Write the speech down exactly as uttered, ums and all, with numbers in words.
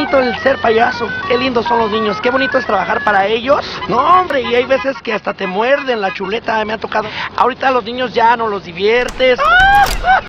bonito el ser payaso. Qué lindos son los niños. Qué bonito es trabajar para ellos. No, hombre, y hay veces que hasta te muerden la chuleta. Me ha tocado. Ahorita los niños ya no los diviertes.